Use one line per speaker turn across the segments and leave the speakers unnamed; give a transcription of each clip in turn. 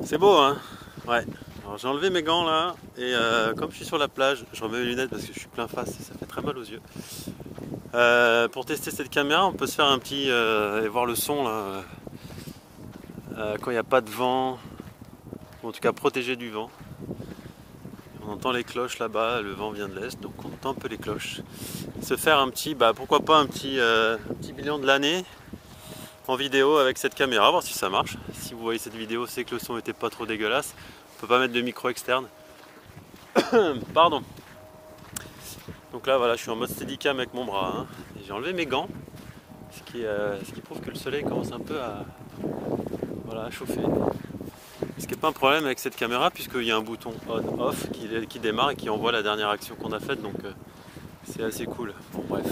C'est beau, hein? Ouais. Alors j'ai enlevé mes gants là, et comme je suis sur la plage, je remets mes lunettes parce que je suis plein face et ça fait très mal aux yeux. Pour tester cette caméra, on peut se faire un petit et voir le son là, quand il n'y a pas de vent, ou en tout cas protégé du vent. On entend les cloches là-bas, le vent vient de l'est, donc on entend un peu les cloches. Se faire un petit, pourquoi pas un petit bilan de l'année en vidéo avec cette caméra, voir si ça marche. Si vous voyez cette vidéo, c'est que le son n'était pas trop dégueulasse. On peut pas mettre de micro externe. Pardon. Donc là voilà, je suis en mode steadicam avec mon bras, hein. J'ai enlevé mes gants, ce qui prouve que le soleil commence un peu à chauffer. Ce qui n'est pas un problème avec cette caméra puisqu'il y a un bouton on-off qui démarre et qui envoie la dernière action qu'on a faite, donc c'est assez cool. Bon bref.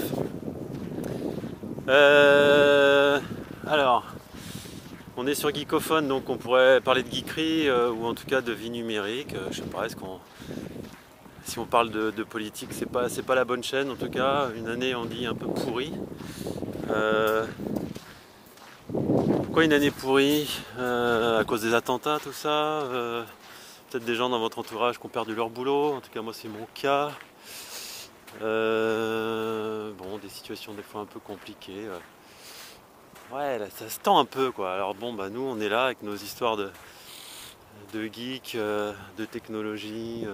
Alors, on est sur Geekophone, donc on pourrait parler de geekerie ou en tout cas de vie numérique. Je sais pas, si on parle de politique, c'est pas la bonne chaîne en tout cas. Une année on dit un peu pourrie. Pourquoi une année pourrie? À cause des attentats, tout ça. Peut-être des gens dans votre entourage qui ont perdu leur boulot. En tout cas moi c'est mon cas. Bon, des situations des fois un peu compliquées. Ouais, là, ça se tend un peu quoi. Alors bon, nous on est là avec nos histoires de geeks, de technologie.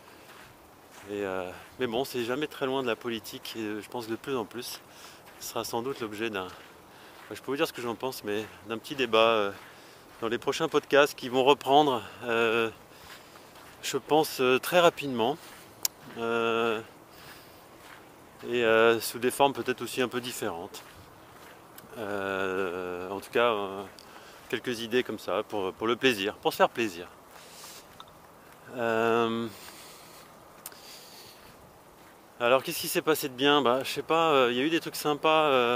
Mais bon, c'est jamais très loin de la politique et je pense de plus en plus. Ce sera sans doute l'objet je peux vous dire ce que j'en pense, mais d'un petit débat dans les prochains podcasts qui vont reprendre, je pense, très rapidement. Sous des formes peut-être aussi un peu différentes. En tout cas, quelques idées comme ça pour le plaisir, pour se faire plaisir. Alors qu'est-ce qui s'est passé de bien? Je sais pas, il y a eu des trucs sympas.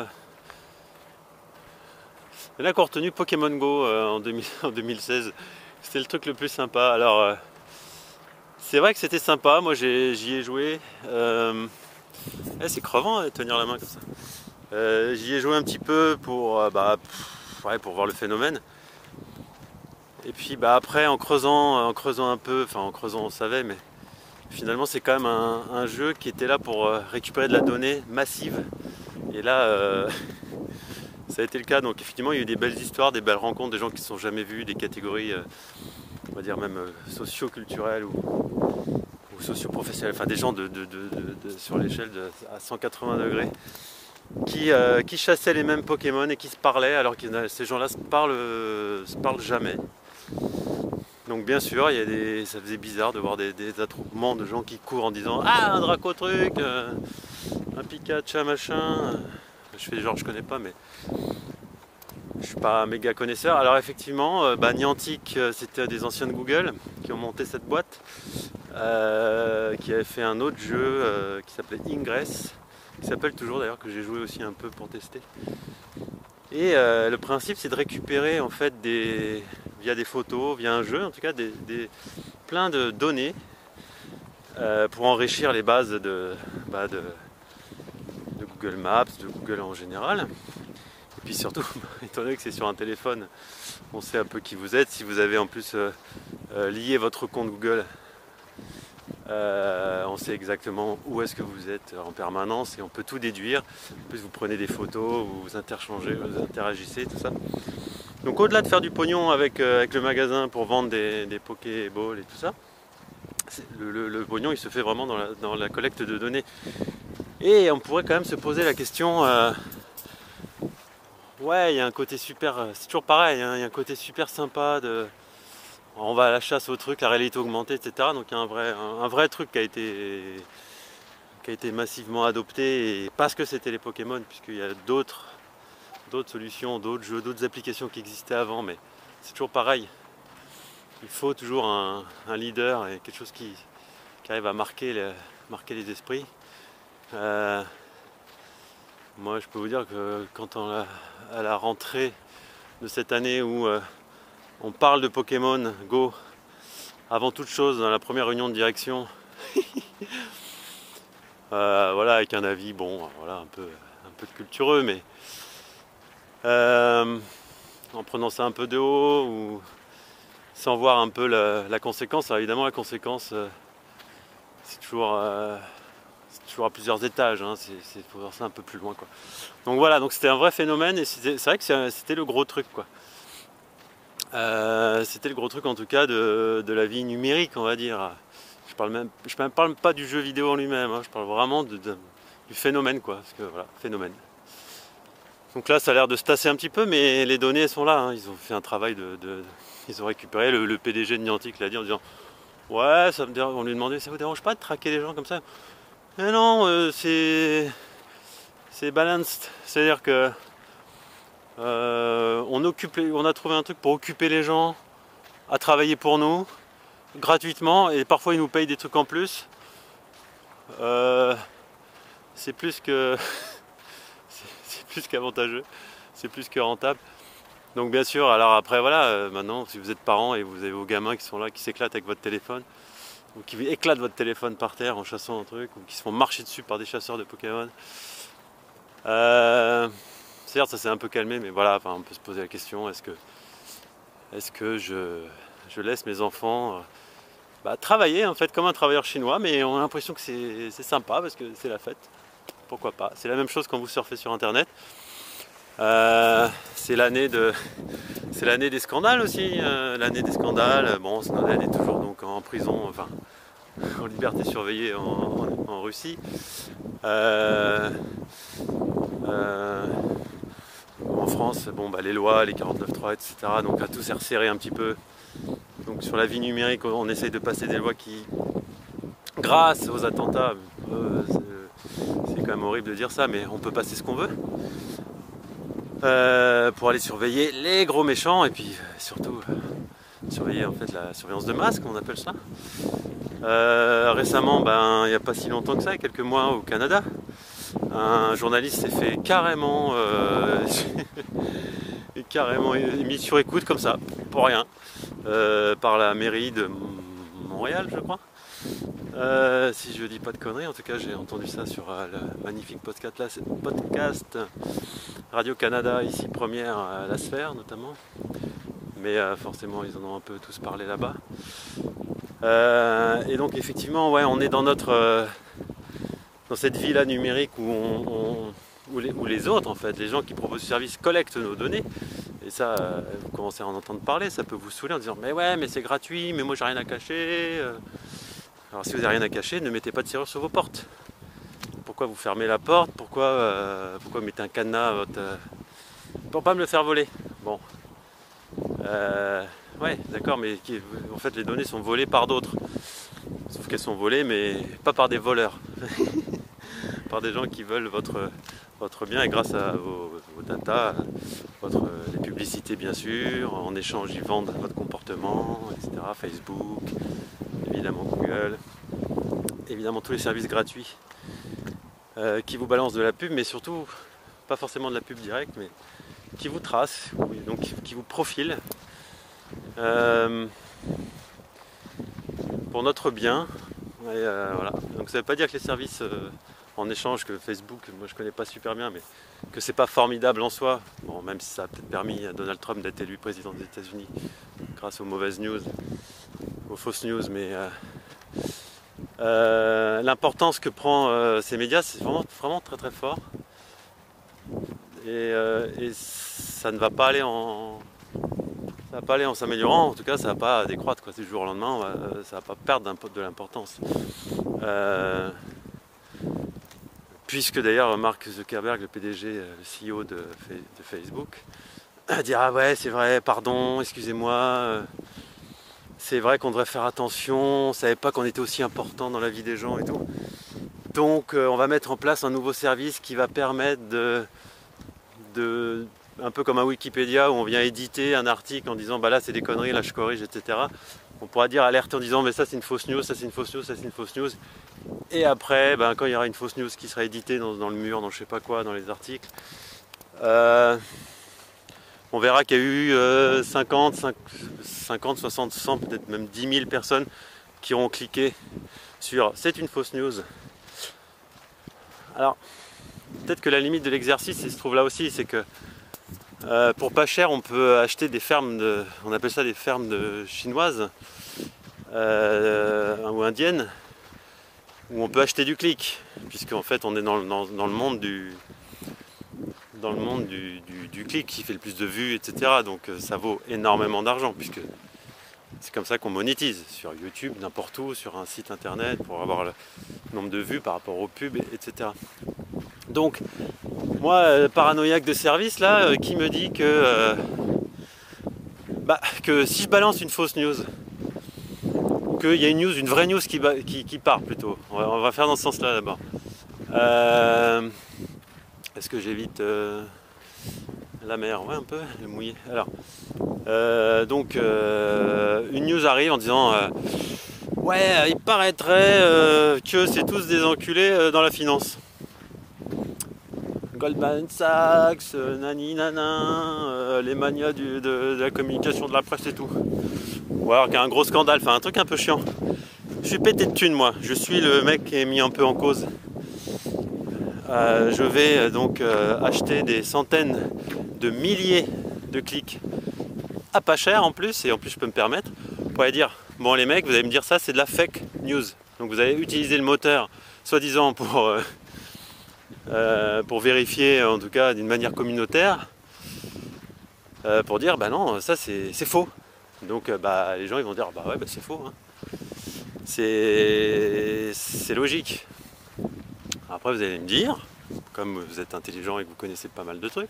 Il y en a qui ont retenu Pokémon Go en 2016. C'était le truc le plus sympa. Alors c'est vrai que c'était sympa, moi j'y ai joué. C'est crevant de tenir la main comme ça. J'y ai joué un petit peu pour voir le phénomène. Et puis après en creusant un peu, enfin en creusant on savait, mais finalement c'est quand même un jeu qui était là pour récupérer de la donnée massive. Et là ça a été le cas, donc effectivement il y a eu des belles histoires, des belles rencontres, des gens qui ne se sont jamais vus, des catégories on va dire même socio-culturelles ou socio-professionnelles, enfin des gens sur l'échelle à 180 degrés qui chassaient les mêmes Pokémon et qui se parlaient alors que ces gens-là se parlent jamais. Donc bien sûr, ça faisait bizarre de voir des attroupements de gens qui courent en disant ah un Draco truc, un Pikachu machin. Je fais genre je connais pas, mais je suis pas un méga connaisseur. Alors effectivement, Niantic, c'était des anciens de Google qui ont monté cette boîte, qui avait fait un autre jeu qui s'appelait Ingress, qui s'appelle toujours d'ailleurs, que j'ai joué aussi un peu pour tester. Et le principe c'est de récupérer en fait via des photos, via un jeu en tout cas, plein de données pour enrichir les bases de Google Maps, de Google en général. Et puis surtout, étant donné que c'est sur un téléphone, on sait un peu qui vous êtes. Si vous avez en plus lié votre compte Google, on sait exactement où est-ce que vous êtes en permanence et on peut tout déduire. En plus vous prenez des photos, vous interchangez, vous interagissez, tout ça. Donc au-delà de faire du pognon avec le magasin pour vendre des Pokéballs et tout ça, le pognon il se fait vraiment dans la collecte de données. Et on pourrait quand même se poser la question, ouais, il y a un côté super, c'est toujours pareil, hein, il y a un côté super sympa on va à la chasse au truc, la réalité augmentée, etc. Donc il y a un vrai truc qui a été massivement adopté, et parce que c'était les Pokémon, puisqu'il y a d'autres solutions, d'autres jeux, d'autres applications qui existaient avant, mais c'est toujours pareil. Il faut toujours un leader et quelque chose qui arrive à marquer les esprits. Moi je peux vous dire que quand à la rentrée de cette année où on parle de Pokémon Go avant toute chose dans la première réunion de direction, voilà, avec un avis un peu de cultureux, mais en prenant ça un peu de haut, ou sans voir un peu la conséquence. Alors évidemment la conséquence c'est toujours à plusieurs étages, hein. Faut voir ça un peu plus loin, quoi. Donc voilà, donc c'était un vrai phénomène et c'est vrai que c'était le gros truc, quoi. C'était le gros truc en tout cas de la vie numérique, on va dire. Je parle pas du jeu vidéo en lui-même, hein. Je parle vraiment du phénomène, quoi. Parce que voilà, phénomène. Donc là ça a l'air de se tasser un petit peu, mais les données sont là, hein. Ils ont fait un travail ils ont récupéré, le PDG de Niantic l'a dit en disant ouais, on lui demandait ça vous dérange pas de traquer les gens comme ça? Mais non, c'est balanced, c'est-à-dire que on a trouvé un truc pour occuper les gens à travailler pour nous gratuitement, et parfois ils nous payent des trucs en plus. C'est plus que c'est plus qu'avantageux, c'est plus que rentable. Donc bien sûr, alors après voilà, maintenant si vous êtes parents et vous avez vos gamins qui sont là, qui s'éclatent avec votre téléphone, ou qui éclatent votre téléphone par terre en chassant un truc, ou qui se font marcher dessus par des chasseurs de Pokémon. Certes, ça s'est un peu calmé, mais voilà, enfin, on peut se poser la question, est-ce que je laisse mes enfants travailler en fait comme un travailleur chinois, mais on a l'impression que c'est sympa parce que c'est la fête. Pourquoi pas? C'est la même chose quand vous surfez sur internet. C'est l'année des scandales aussi, l'année des scandales. Bon, Snowden est toujours donc en prison, enfin en liberté surveillée en Russie. En France, bon, les lois, les 49.3, etc. Donc tout s'est resserré un petit peu. Donc sur la vie numérique, on essaye de passer des lois qui, grâce aux attentats, c'est quand même horrible de dire ça, mais on peut passer ce qu'on veut. Pour aller surveiller les gros méchants et puis surtout surveiller en fait la surveillance de masse, comme on appelle ça. Récemment, il n'y a pas si longtemps que ça, il y a quelques mois au Canada, un journaliste s'est fait carrément mis sur écoute comme ça, pour rien, par la mairie de Montréal, je crois. Si je dis pas de conneries, en tout cas j'ai entendu ça sur le magnifique podcast Radio-Canada, ici première à La Sphère notamment, mais forcément ils en ont un peu tous parlé là-bas. Et donc effectivement, ouais, on est dans cette vie-là numérique où les autres, en fait, les gens qui proposent ce service collectent nos données. Et ça, vous commencez à en entendre parler, ça peut vous saouler en disant mais ouais, mais c'est gratuit, mais moi j'ai rien à cacher. Alors si vous n'avez rien à cacher, ne mettez pas de serrure sur vos portes. Pourquoi vous fermez la porte? Pourquoi vous mettez un cadenas à votre... pour pas me le faire voler. Bon. Ouais, d'accord, mais en fait les données sont volées par d'autres. Sauf qu'elles sont volées, mais pas par des voleurs. Par des gens qui veulent votre bien, et grâce à vos data, les publicités bien sûr, en échange ils vendent votre comportement, etc. Facebook, évidemment Google, évidemment tous les services gratuits qui vous balancent de la pub, mais surtout pas forcément de la pub directe, mais qui vous tracent, donc qui vous profilent pour notre bien. Et voilà. Donc ça ne veut pas dire que les services en échange que Facebook, moi je connais pas super bien, mais que c'est pas formidable en soi. Bon, même si ça a peut-être permis à Donald Trump d'être élu président des États-Unis grâce aux mauvaises news, aux fausses news, mais l'importance que prend ces médias, c'est vraiment très très fort. Et ça ne va pas aller en s'améliorant, en tout cas ça ne va pas décroître quoi. Du jour au lendemain, ça ne va pas perdre de l'importance. Puisque d'ailleurs Mark Zuckerberg, le PDG, le CEO de Facebook, a dit ah ouais c'est vrai, pardon, excusez-moi, c'est vrai qu'on devrait faire attention, on ne savait pas qu'on était aussi important dans la vie des gens et tout. Donc on va mettre en place un nouveau service qui va permettre un peu comme un Wikipédia où on vient éditer un article en disant bah là c'est des conneries, là je corrige, etc. On pourra dire alerte en disant mais ça c'est une fausse news, ça c'est une fausse news, ça c'est une fausse news. Et après, quand il y aura une fausse news qui sera éditée dans le mur, dans je sais pas quoi, dans les articles, on verra qu'il y a eu 50, 60, 100, peut-être même 10 000 personnes qui auront cliqué sur c'est une fausse news. Alors, peut-être que la limite de l'exercice, il se trouve là aussi, c'est que Pour pas cher, on peut acheter des fermes on appelle ça des fermes chinoises ou indiennes, où on peut acheter du clic, puisqu'en fait on est dans le monde du clic qui fait le plus de vues, etc. Donc ça vaut énormément d'argent, puisque c'est comme ça qu'on monétise sur YouTube, n'importe où, sur un site internet, pour avoir le nombre de vues par rapport aux pubs, etc. Donc moi, paranoïaque de service là, qui me dit que si je balance une fausse news, qu'il y a une vraie news qui part plutôt. On va faire dans ce sens-là d'abord. Est-ce que j'évite la mer? Ouais, un peu, le mouillé. Alors, une news arrive en disant ouais, il paraîtrait que c'est tous des enculés dans la finance. Goldman Sachs, nani nana, les manias de la communication, de la presse et tout. Ou alors qu'il y a un gros scandale, enfin un truc un peu chiant. Je suis pété de thunes moi, je suis le mec qui est mis un peu en cause. Je vais donc acheter des centaines de milliers de clics à pas cher en plus, et en plus je peux me permettre, pour aller dire, bon les mecs, vous allez me dire ça c'est de la fake news. Donc vous allez utiliser le moteur, soi-disant pour vérifier, en tout cas d'une manière communautaire, pour dire bah non, ça c'est faux. Donc les gens ils vont dire bah ouais, c'est faux, hein. C'est logique. Après vous allez me dire, comme vous êtes intelligent et que vous connaissez pas mal de trucs,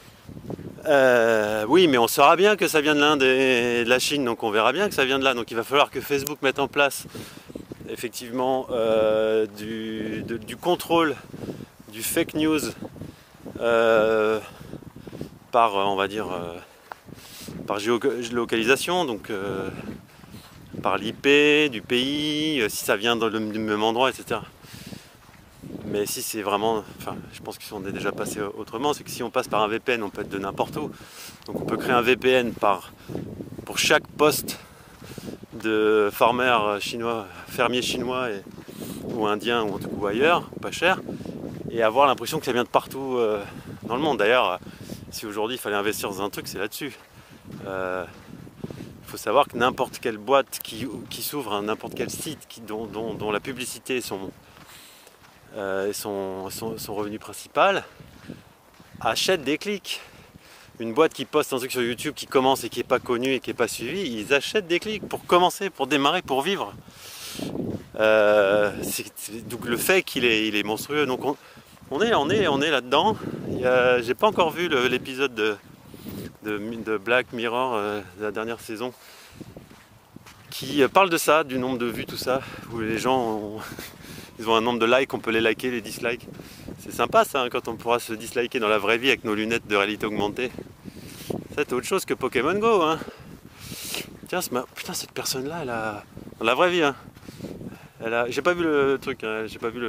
oui mais on saura bien que ça vient de l'Inde et de la Chine, donc on verra bien que ça vient de là. Donc il va falloir que Facebook mette en place effectivement du contrôle du fake news par, on va dire, par géolocalisation, donc par l'IP du pays, si ça vient du même endroit, etc. Mais si c'est vraiment, enfin, je pense qu'on est déjà passé autrement, c'est que si on passe par un VPN, on peut être de n'importe où. Donc on peut créer un VPN pour chaque poste de fermier chinois ou indien ou ailleurs, pas cher, et avoir l'impression que ça vient de partout dans le monde. D'ailleurs, si aujourd'hui il fallait investir dans un truc, c'est là-dessus. Il faut savoir que n'importe quelle boîte qui s'ouvre, hein, n'importe quel site dont la publicité est son revenu principal, achète des clics. Une boîte qui poste un truc sur YouTube qui commence et qui n'est pas connu et qui n'est pas suivi, ils achètent des clics pour commencer, pour démarrer, pour vivre. Donc le fait qu'il est monstrueux. Donc on est là-dedans. J'ai pas encore vu l'épisode de Black Mirror de la dernière saison qui parle de ça, du nombre de vues, tout ça, où les gens ils ont un nombre de likes, on peut les liker, les dislikes. C'est sympa ça, hein, quand on pourra se disliker dans la vraie vie avec nos lunettes de réalité augmentée. Ça c'est autre chose que Pokémon Go, hein. Tiens, putain, cette personne-là, elle a... Dans la vraie vie, hein. J'ai pas vu le truc, hein. J'ai pas vu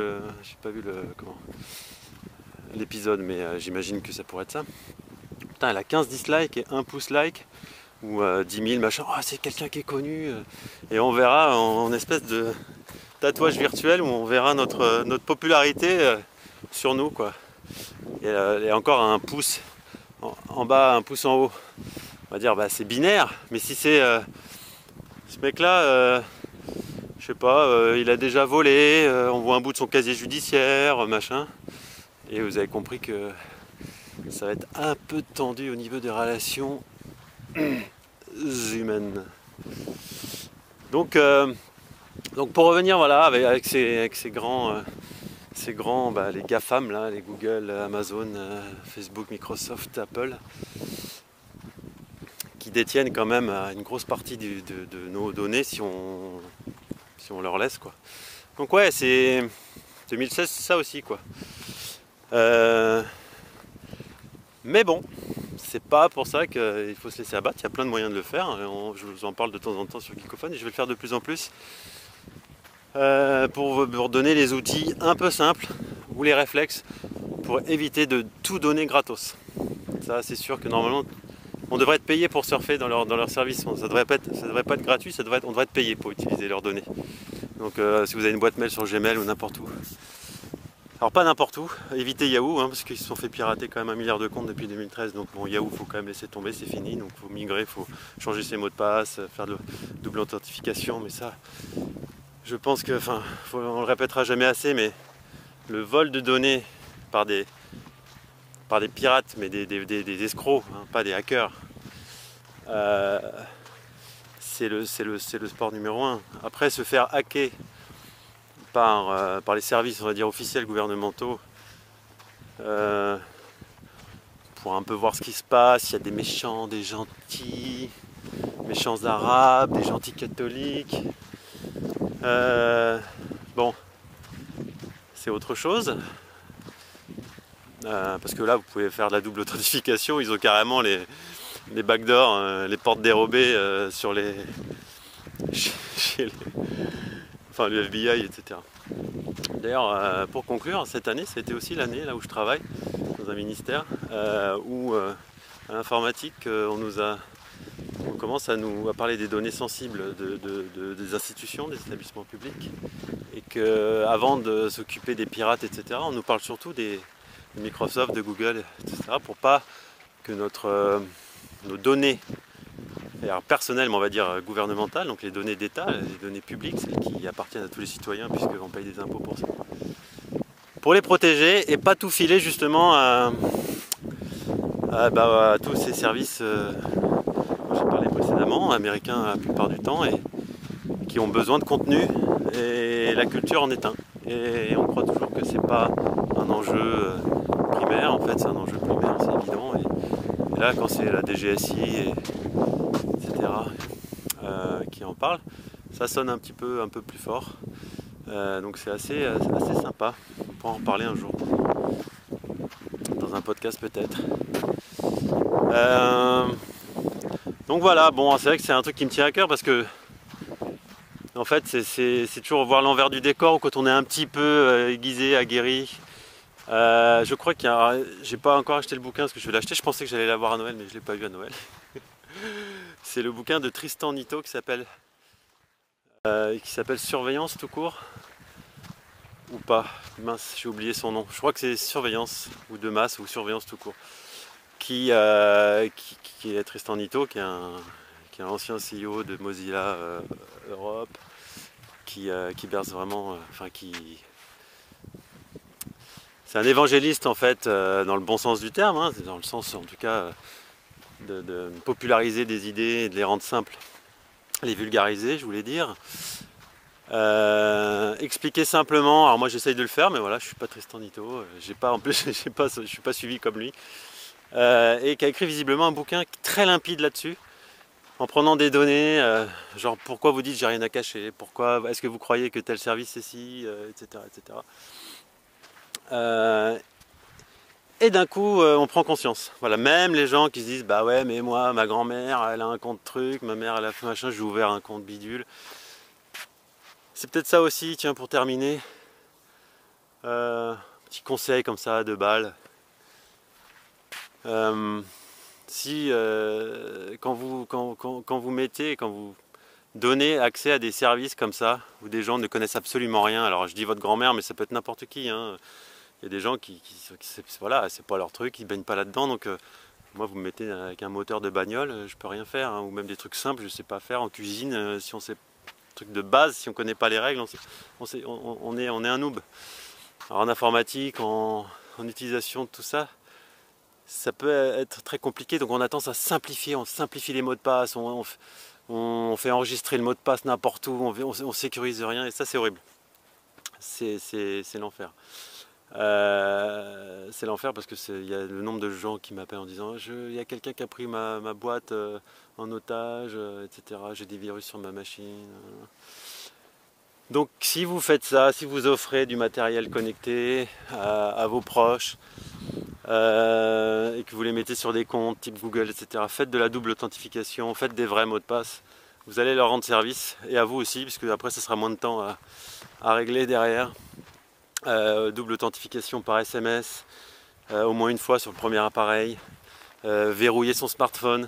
l'épisode, mais j'imagine que ça pourrait être ça. Putain, elle a 15 dislikes et 1 pouce like, ou 10 000 machin. Oh, c'est quelqu'un qui est connu. Et on verra en espèce de tatouage virtuel où on verra notre popularité sur nous, quoi. Et encore un pouce en bas, un pouce en haut. On va dire c'est binaire, mais si c'est ce mec là, je sais pas, il a déjà volé, on voit un bout de son casier judiciaire, machin, et vous avez compris que ça va être un peu tendu au niveau des relations humaines. Donc pour revenir, voilà, avec ces grands les GAFAM là, les Google, Amazon, Facebook, Microsoft, Apple, qui détiennent quand même une grosse partie de nos données si on leur laisse, quoi. Donc ouais, c'est 2016, c'est ça aussi, quoi. Mais bon, c'est pas pour ça qu'il faut se laisser abattre. Il y a plein de moyens de le faire. Je vous en parle de temps en temps sur Geekophone et je vais le faire de plus en plus pour vous donner les outils un peu simples ou les réflexes pour éviter de tout donner gratos. Ça, c'est sûr que normalement on devrait être payé pour surfer dans leur service. Ça devrait pas être gratuit, on devrait être payé pour utiliser leurs données. Donc si vous avez une boîte mail sur Gmail ou n'importe où, Alors pas n'importe où, évitez Yahoo, hein, parce qu'ils se sont fait pirater quand même 1 milliard de comptes depuis 2013, donc bon, Yahoo, faut quand même laisser tomber, c'est fini, donc faut migrer, faut changer ses mots de passe, faire de double authentification, mais ça, je pense que, enfin, on le répétera jamais assez, mais le vol de données par des pirates, mais des escrocs, hein, pas des hackers, c'est le sport numéro un. Après, se faire hacker par les services, on va dire, officiels gouvernementaux, pour un peu voir ce qui se passe, il y a des méchants, des gentils, méchants arabes, des gentils catholiques. Bon, c'est autre chose. Parce que là, vous pouvez faire de la double authentification, ils ont carrément les backdoors, les portes dérobées sur les... chez les... enfin, le FBI, etc. D'ailleurs, pour conclure, cette année, c'était aussi l'année là où je travaille, dans un ministère, où à l'informatique, on commence à parler des données sensibles des institutions, des établissements publics, et qu'avant de s'occuper des pirates, etc., on nous parle surtout des Microsoft, de Google, etc., pour pas que nos données, alors personnelles, mais on va dire gouvernementales, donc les données d'État, les données publiques, celles qui appartiennent à tous les citoyens puisqu'on paye des impôts pour les protéger et pas tout filer justement à tous ces services dont j'ai parlé précédemment, américains la plupart du temps, et qui ont besoin de contenu, et la culture en est un. Et on croit toujours que c'est pas un enjeu primaire, en fait c'est un enjeu primaire, c'est évident. Et là, quand c'est la DGSI, etc., qui en parle, ça sonne un peu plus fort. Donc c'est assez sympa. On pourra en reparler un jour, dans un podcast peut-être. Donc voilà, bon, c'est vrai que c'est un truc qui me tient à cœur parce que en fait c'est toujours voir l'envers du décor quand on est un petit peu aiguisé, aguerri. Je crois j'ai pas encore acheté le bouquin parce que je vais l'acheter. Je pensais que j'allais l'avoir à Noël, mais je l'ai pas eu à Noël. C'est le bouquin de Tristan Nitto qui s'appelle Surveillance tout court. Ou pas, mince, j'ai oublié son nom. Je crois que c'est Surveillance ou de masse ou Surveillance tout court. Qui est Tristan Nitto, qui est un ancien CEO de Mozilla Europe, qui berce vraiment, c'est un évangéliste en fait, dans le bon sens du terme, hein, dans le sens en tout cas de populariser des idées et de les rendre simples, les vulgariser, je voulais dire. Expliquer simplement, alors moi j'essaye de le faire, mais voilà, je suis pas Tristan Nitto, je suis pas suivi comme lui, et qui a écrit visiblement un bouquin très limpide là-dessus, en prenant des données, genre pourquoi vous dites j'ai rien à cacher, pourquoi est-ce que vous croyez que tel service c'est ci, etc., etc. Et d'un coup on prend conscience. Voilà, même les gens qui se disent bah ouais mais moi ma grand-mère elle a un compte truc, ma mère elle a fait machin, j'ai ouvert un compte bidule. C'est peut-être ça aussi, tiens, pour terminer, petit conseil comme ça, de balle. Quand vous donnez accès à des services comme ça, où des gens ne connaissent absolument rien, alors je dis votre grand-mère, mais ça peut être n'importe qui, hein. Il y a des gens qui voilà, c'est pas leur truc, ils baignent pas là-dedans, donc moi vous me mettez avec un moteur de bagnole, je peux rien faire, hein, ou même des trucs simples, je sais pas faire en cuisine, si on sait truc de base, si on connaît pas les règles, on est un noob. Alors en informatique, en utilisation de tout ça, ça peut être très compliqué, donc on a tendance à simplifier, on simplifie les mots de passe, on fait enregistrer le mot de passe n'importe où, on sécurise rien, et ça c'est horrible. C'est l'enfer. C'est l'enfer parce que il y a le nombre de gens qui m'appellent en disant il y a quelqu'un qui a pris ma boîte en otage, etc. J'ai des virus sur ma machine. Donc si vous faites ça, si vous offrez du matériel connecté à vos proches et que vous les mettez sur des comptes type Google, etc., faites de la double authentification, faites des vrais mots de passe, vous allez leur rendre service, et à vous aussi, puisque après ça sera moins de temps à régler derrière. Double authentification par SMS, au moins une fois sur le premier appareil, verrouiller son smartphone,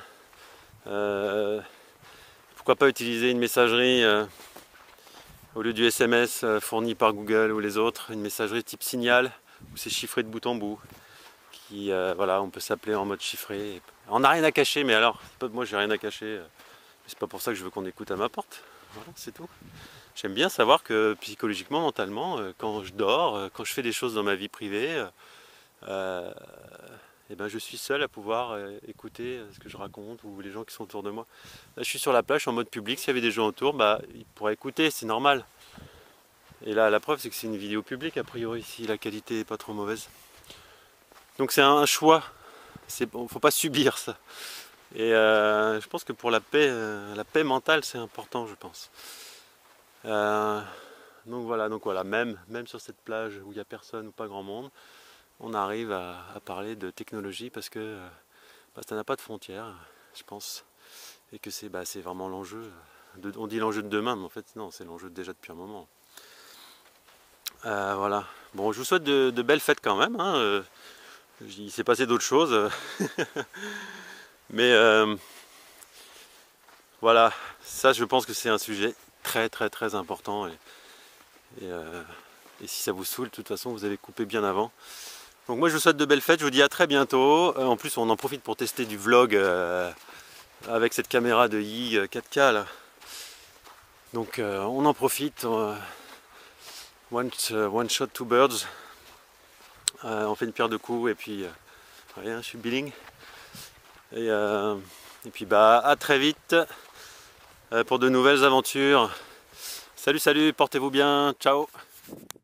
pourquoi pas utiliser une messagerie au lieu du SMS fourni par Google ou les autres, une messagerie type Signal, où c'est chiffré de bout en bout. Voilà, on peut s'appeler en mode chiffré. On n'a rien à cacher, mais alors, moi j'ai rien à cacher. C'est pas pour ça que je veux qu'on écoute à ma porte. Voilà, c'est tout. J'aime bien savoir que psychologiquement, mentalement, quand je dors, quand je fais des choses dans ma vie privée, et ben je suis seul à pouvoir écouter ce que je raconte ou les gens qui sont autour de moi. Là, je suis sur la plage en mode public. S'il y avait des gens autour, bah, ils pourraient écouter, c'est normal. Et là, la preuve, c'est que c'est une vidéo publique, a priori, si la qualité n'est pas trop mauvaise. Donc c'est un choix. Il ne faut pas subir ça. Et je pense que pour la paix mentale, c'est important, je pense. Donc voilà, même sur cette plage où il n'y a personne ou pas grand monde, on arrive à parler de technologie parce que ça n'a pas de frontières, je pense. Et que c'est vraiment l'enjeu. On dit l'enjeu de demain, mais en fait, non, c'est l'enjeu déjà depuis un moment. Voilà. Bon, je vous souhaite de belles fêtes quand même. Hein. Il s'est passé d'autres choses. Mais voilà, ça je pense que c'est un sujet très très très important. Et si ça vous saoule, de toute façon, vous avez coupé bien avant. Donc moi je vous souhaite de belles fêtes, je vous dis à très bientôt. En plus on en profite pour tester du vlog avec cette caméra de Yi 4K là. Donc on en profite. One shot, two birds. On fait une pierre de coups et puis rien, je suis billing. Et puis à très vite pour de nouvelles aventures. Salut, portez-vous bien, ciao.